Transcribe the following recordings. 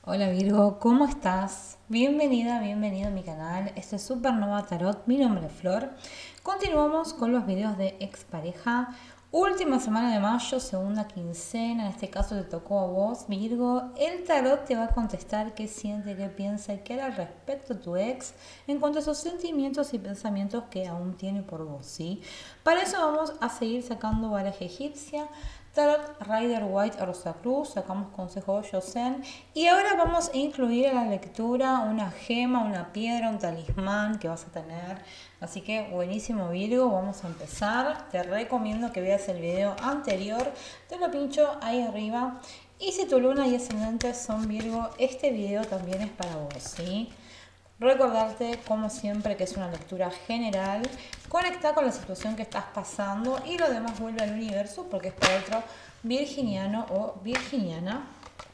Hola Virgo, ¿cómo estás? Bienvenida, bienvenido a mi canal. Este es Supernova Tarot, mi nombre es Flor. Continuamos con los videos de expareja. Última semana de mayo, segunda quincena. En este caso te tocó a vos, Virgo. El tarot te va a contestar qué siente, qué piensa y qué hará respecto a tu ex en cuanto a esos sentimientos y pensamientos que aún tiene por vos, ¿sí? Para eso vamos a seguir sacando baraja egipcia, Tarot Rider White Rosa Cruz, sacamos consejo Yosen y ahora vamos a incluir en la lectura una gema, una piedra, un talismán que vas a tener. Así que buenísimo Virgo, vamos a empezar. Te recomiendo que veas el video anterior, te lo pincho ahí arriba. Y si tu luna y ascendente son Virgo, este video también es para vos, ¿sí? Recordarte, como siempre, que es una lectura general. Conecta con la situación que estás pasando y lo demás vuelve al universo porque es para otro virginiano o virginiana.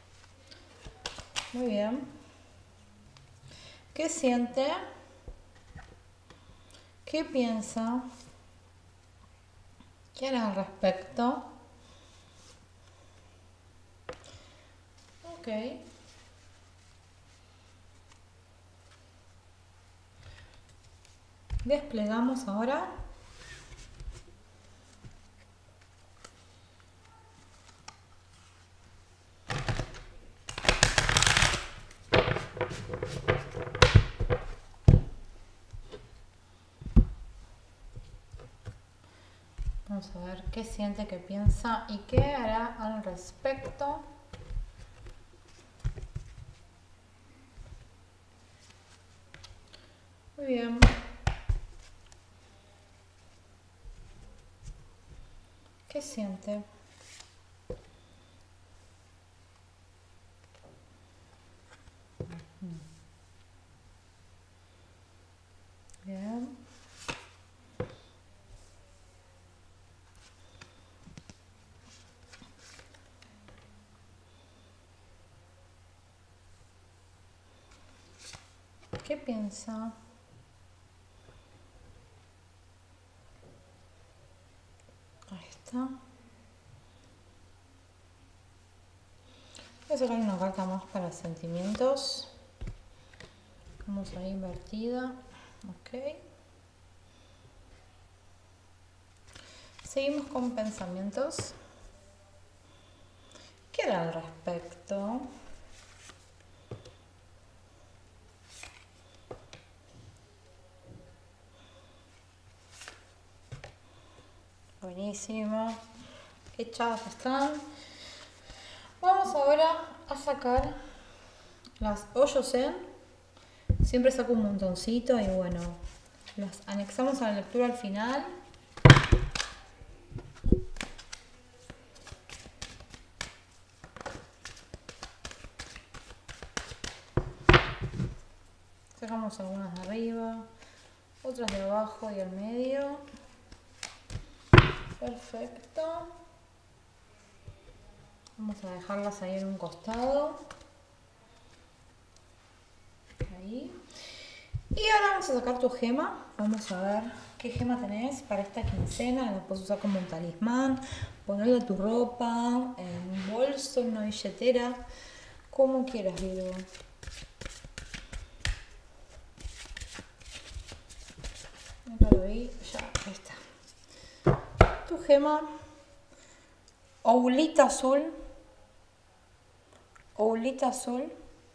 Muy bien. ¿Qué siente? ¿Qué piensa? ¿Qué hará al respecto? Ok. Desplegamos ahora. Vamos a ver qué siente, qué piensa y qué hará al respecto. Muy bien. ¿Qué siente? Bien. ¿Qué piensa? Ahí está. Voy a sacar una carta más para sentimientos. Vamos a ir invertida. Ok. Seguimos con pensamientos. ¿Qué hará al respecto? Buenísimo. Echadas están. Vamos ahora a sacar las Oyosen. Siempre saco un montoncito y bueno, las anexamos a la lectura al final. Sacamos algunas de arriba, otras de abajo y al medio. Perfecto. Vamos a dejarlas ahí en un costado. Ahí. Y ahora vamos a sacar tu gema. Vamos a ver qué gema tenés para esta quincena. La puedes usar como un talismán, ponerle a tu ropa, en un bolso, en una billetera, como quieras, Virgo. Acá lo vi, ya, ahí está. Tu gema, oulita azul. Oulita azul.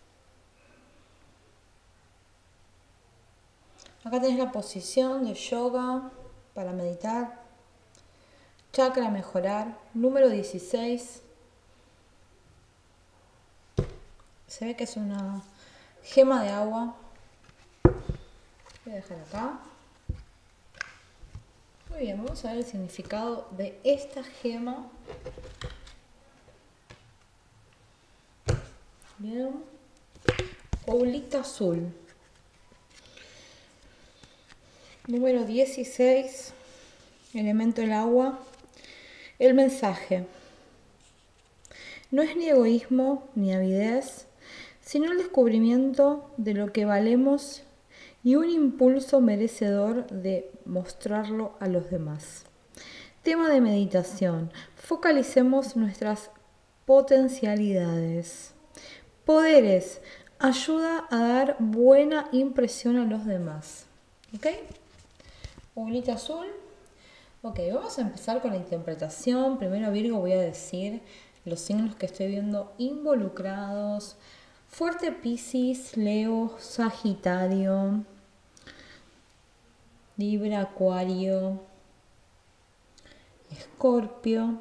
Acá tenés la posición de yoga para meditar. Chakra mejorar, número 16. Se ve que es una gema de agua. Voy a dejar acá. Muy bien, vamos a ver el significado de esta gema. Bien. Oulita azul. Número 16. Elemento el agua. El mensaje. No es ni egoísmo ni avidez, sino el descubrimiento de lo que valemos y un impulso merecedor de mostrarlo a los demás. Tema de meditación. Focalicemos nuestras potencialidades. Poderes. Ayuda a dar buena impresión a los demás. ¿Ok? Bolita azul. Ok, vamos a empezar con la interpretación. Primero, Virgo, voy a decir los signos que estoy viendo involucrados. Fuerte Piscis, Leo, Sagitario, Libra, Acuario, Escorpio.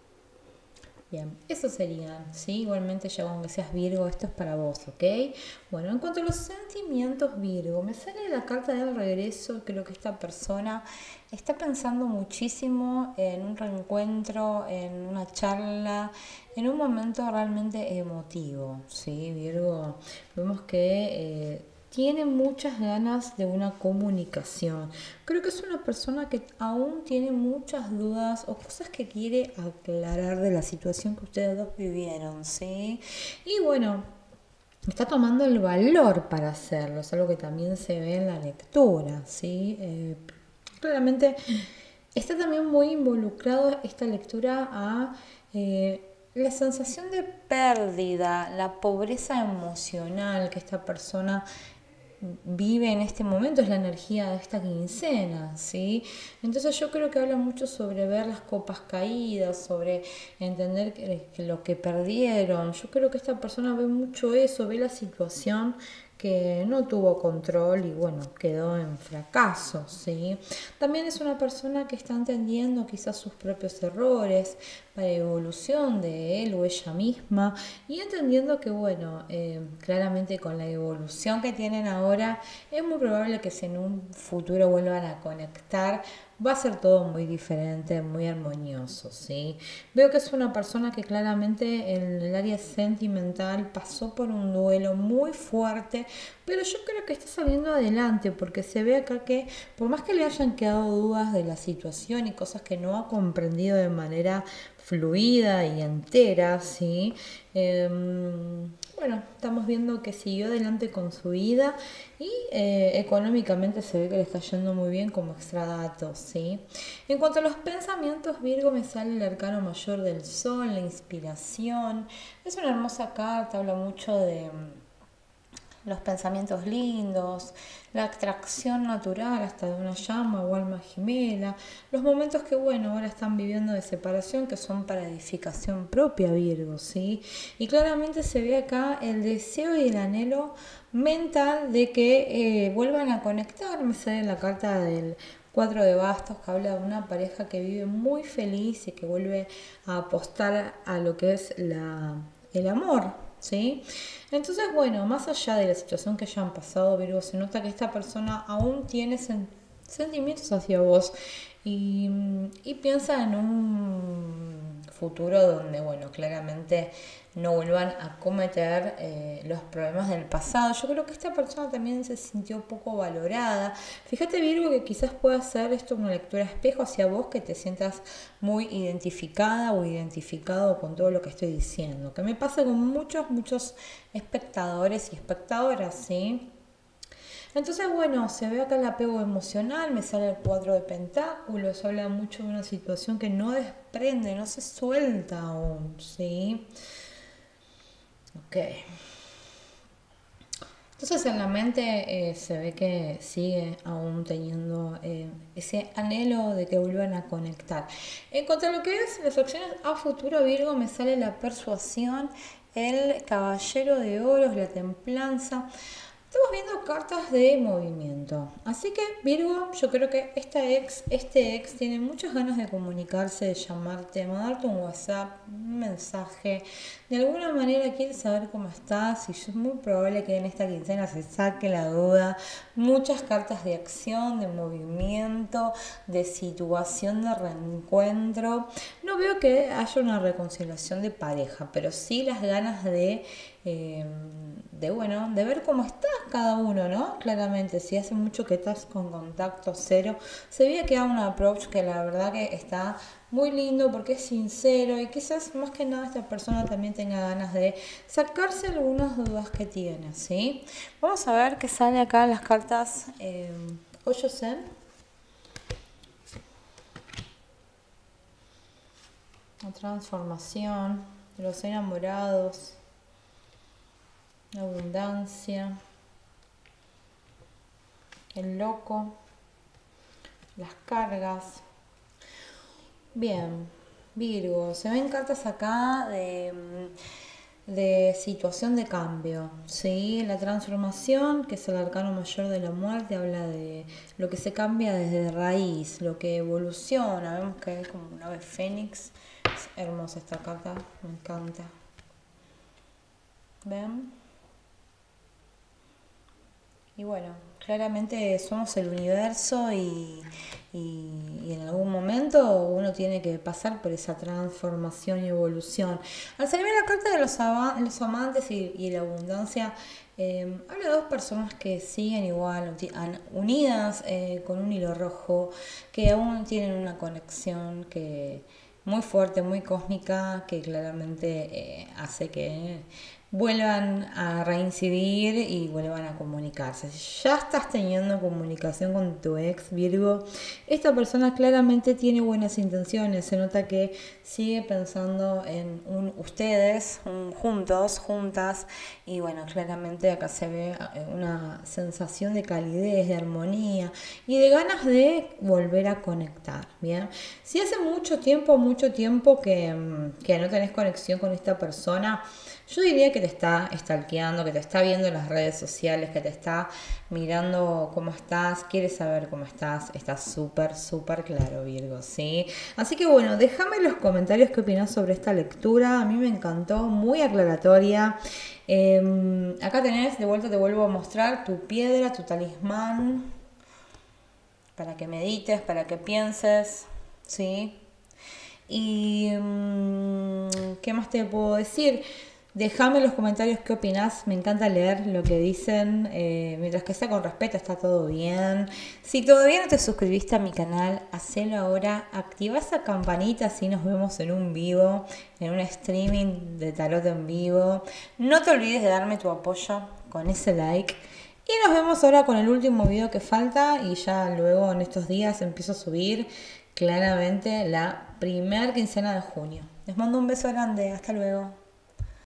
Bien, esos serían, ¿sí? Igualmente ya aunque seas Virgo, esto es para vos, ¿ok? Bueno, en cuanto a los sentimientos Virgo, me sale la carta del regreso. Creo que esta persona está pensando muchísimo en un reencuentro, en una charla, en un momento realmente emotivo, ¿sí? Virgo, vemos que tiene muchas ganas de una comunicación. Creo que es una persona que aún tiene muchas dudas o cosas que quiere aclarar de la situación que ustedes dos vivieron, ¿sí? Y bueno, está tomando el valor para hacerlo, es algo que también se ve en la lectura, ¿sí? Claramente está también muy involucrado esta lectura a la sensación de pérdida, la pobreza emocional que esta persona vive en este momento, es la energía de esta quincena, ¿sí? Entonces yo creo que habla mucho sobre ver las copas caídas, sobre entender que lo que perdieron. Yo creo que esta persona ve mucho eso, ve la situación que no tuvo control y bueno, quedó en fracaso, ¿sí? También es una persona que está entendiendo quizás sus propios errores, la evolución de él o ella misma y entendiendo que bueno, claramente con la evolución que tienen ahora es muy probable que si en un futuro vuelvan a conectar va a ser todo muy diferente, muy armonioso, ¿sí? Veo que es una persona que claramente en el área sentimental pasó por un duelo muy fuerte, pero yo creo que está saliendo adelante porque se ve acá que por más que le hayan quedado dudas de la situación y cosas que no ha comprendido de manera fluida y entera, ¿sí? Bueno, estamos viendo que siguió adelante con su vida y económicamente se ve que le está yendo muy bien como extra datos, ¿sí? En cuanto a los pensamientos, Virgo, me sale el arcano mayor del sol, la inspiración. Es una hermosa carta, habla mucho de los pensamientos lindos, la atracción natural hasta de una llama o alma gemela, los momentos que, bueno, ahora están viviendo de separación, que son para edificación propia, Virgo, ¿sí? Y claramente se ve acá el deseo y el anhelo mental de que vuelvan a conectar. Me sale la carta del 4 de bastos que habla de una pareja que vive muy feliz y que vuelve a apostar a lo que es el amor, ¿sí? Entonces, bueno, más allá de la situación que hayan pasado, Virgo, se nota que esta persona aún tiene sentimientos hacia vos y piensa en un futuro donde, bueno, claramente no vuelvan a cometer los problemas del pasado. Yo creo que esta persona también se sintió poco valorada. Fíjate, Virgo, que quizás pueda ser esto una lectura espejo hacia vos, que te sientas muy identificada o identificado con todo lo que estoy diciendo. Que me pasa con muchos espectadores y espectadoras, ¿sí? Entonces, bueno, se ve acá el apego emocional, me sale el 4 de pentáculos, habla mucho de una situación que no desprende, no se suelta aún, ¿sí? Ok. Entonces en la mente se ve que sigue aún teniendo ese anhelo de que vuelvan a conectar. En cuanto a lo que es las acciones a futuro, Virgo, me sale la persuasión, el caballero de oros, la templanza. Estamos viendo cartas de movimiento. Así que, Virgo, yo creo que este ex tiene muchas ganas de comunicarse, de llamarte, mandarte un WhatsApp, un mensaje. De alguna manera quiere saber cómo estás y es muy probable que en esta quincena se saque la duda. Muchas cartas de acción, de movimiento, de situación de reencuentro. No veo que haya una reconciliación de pareja, pero sí las ganas bueno, de ver cómo está cada uno, ¿no? Claramente, si hace mucho que estás con contacto cero, se ve que da un approach que la verdad que está muy lindo porque es sincero y quizás más que nada esta persona también tenga ganas de sacarse algunas dudas que tiene, ¿sí? Vamos a ver qué sale acá en las cartas Oyosen. La transformación, los enamorados. abundancia, el loco, las cargas. Bien, Virgo, se ven cartas acá de situación de cambio, ¿sí? La transformación, que es el arcano mayor de la muerte, habla de lo que se cambia desde raíz, lo que evoluciona. Vemos que es como un ave fénix. Es hermosa esta carta, me encanta. ¿Ven? Y bueno, claramente somos el universo y en algún momento uno tiene que pasar por esa transformación y evolución. Al salir la carta de los amantes y la abundancia, habla de dos personas que siguen igual, unidas con un hilo rojo, que aún tienen una conexión que muy fuerte, muy cósmica, que claramente hace que vuelvan a reincidir y vuelvan a comunicarse. Si ya estás teniendo comunicación con tu ex Virgo, esta persona claramente tiene buenas intenciones. Se nota que sigue pensando en ustedes, juntos, juntas. Y bueno, claramente acá se ve una sensación de calidez, de armonía y de ganas de volver a conectar. Bien, si hace mucho tiempo que no tenés conexión con esta persona, yo diría que te está stalkeando, que te está viendo en las redes sociales, que te está mirando cómo estás, quiere saber cómo estás. Está súper claro, Virgo, ¿sí? Así que bueno, déjame en los comentarios qué opinas sobre esta lectura. A mí me encantó, muy aclaratoria. Acá tenés, de vuelta te vuelvo a mostrar tu piedra, tu talismán, para que medites, para que pienses, ¿sí? Y ¿qué más te puedo decir? Déjame en los comentarios qué opinás, me encanta leer lo que dicen, mientras que sea con respeto está todo bien. Si todavía no te suscribiste a mi canal, hacelo ahora, activa esa campanita así nos vemos en un vivo, en un streaming de tarot en vivo. No te olvides de darme tu apoyo con ese like. Y nos vemos ahora con el último video que falta y ya luego en estos días empiezo a subir claramente la primer quincena de junio. Les mando un beso grande, hasta luego.